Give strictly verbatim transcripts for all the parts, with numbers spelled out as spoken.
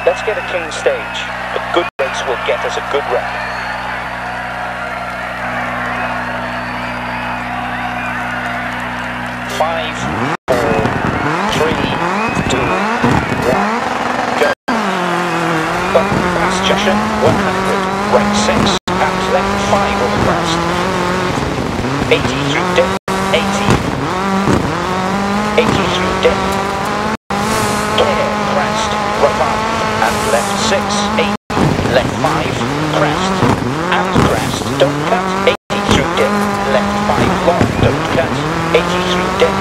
Let's get a clean stage. A good race will get us a good rep. Five, four, three, two, one, go. Up past junction, one hundred, right six, and left five over crest. eighty through dip, eighty. eighty through dip. Clear, crest, right five, and left six, eight. Left five, crest, and crest, don't cut. eighty through dip, left five long, don't cut. eighty through dip.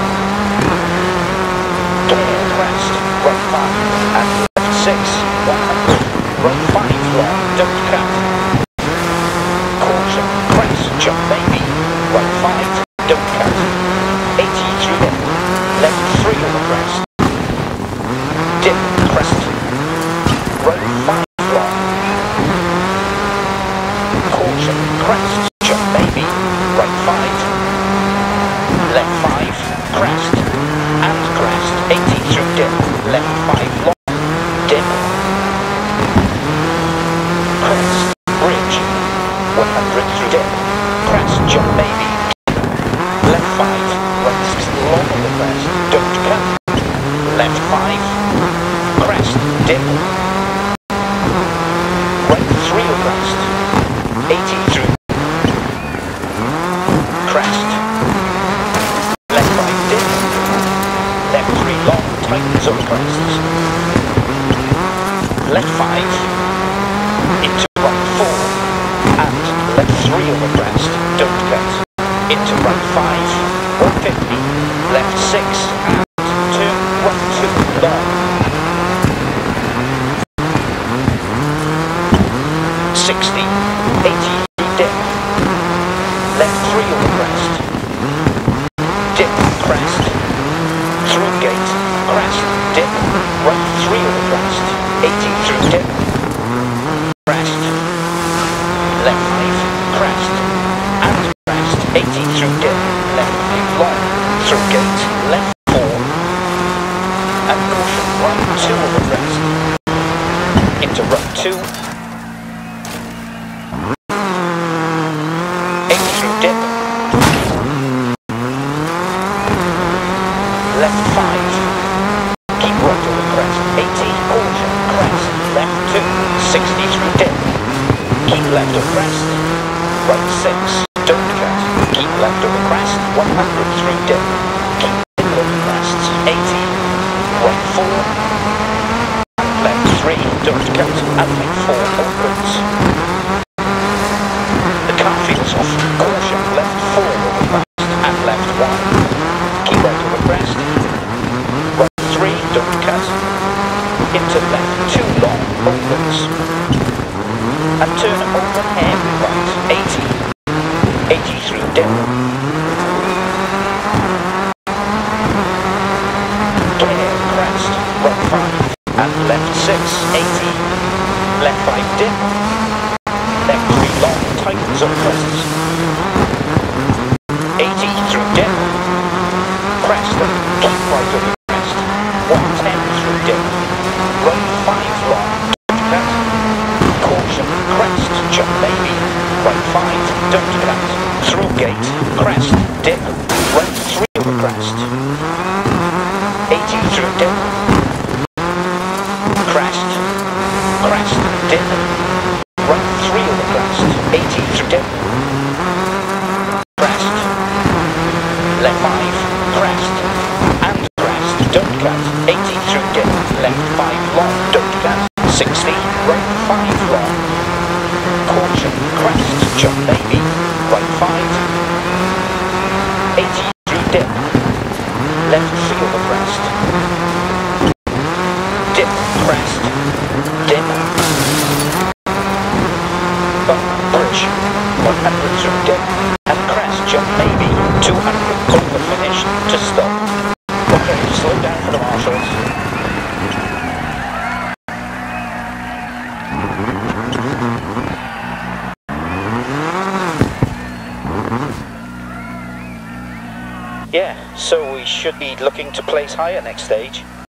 Clear, crest, right five, and left six, one hundred. Right five long, don't cut. Caution, crest, jump maybe. Right five, don't cut. eighty through dip. Left three over crest. Dip, crest. Right five long. Caution, crest, jump maybe. Right five. Left five, crest. And crest. eighty through dip. Left five long. Dip. Crest, bridge. one hundred through dip. Crest, jump maybe. Left five, right six long on the crest, don't cut. Left five, crest, dip. Right three on crest, eighty through. Crest. Left five, dip. Left three long, tightens on crests. Left five, into right four, and left three on the crest, don't cut. Into right five, one fifty, left six, and two, right two, long. sixty, eighty, dip. Left three on the crest. Dip, crest. Through gate, crest, dip. Right three on the crest. eighty through dip. Crest. Left five, crest. And crest, eighty through dip. Left five long. Through gate, left four. And caution, right two on the crest. Into right two. eight through dip. Left five. Keep right on the crest. eighty, caution, crest. Left two. sixty through dip. Keep left on crest. Right six. Don't cut. Keep left on the crest. one hundred through dip. Keep middle on the crest. eighty. Right four. Left three. Don't cut. And right four opens. The car feels off. Caution. Left four on the crest. And left one. Keep right on the crest. Right three. Don't cut. Into left two long. Opens. And turn open heavy right. eighty. eighty through dip. Clear, crest, right five, and left six, eighty. Left five dip. Left three long, tightens on crests. eighty through dip. Crest, keep right on the crest. one ten through dip. Right five long, don't cut. Caution, crest, jump maybe. Right five, don't cut. Through gate, crest, dip. Right three over crest. eighty through dip. Crest, crest, dip. Right three over crest. eighty through dip. Crest. Left five, crest. And crest, don't cut. eighty through dip. Left five long, don't cut. sixty, right five long. Caution, crest, jump maybe. Right five. eighty through dip. Left three over crest. Dip, crest. Dip. Bump, bridge. one hundred through dip. And crest, jump maybe. two hundred over finish to stop. Okay, slow down for the marshals. Yeah, so we should be looking to place higher next stage.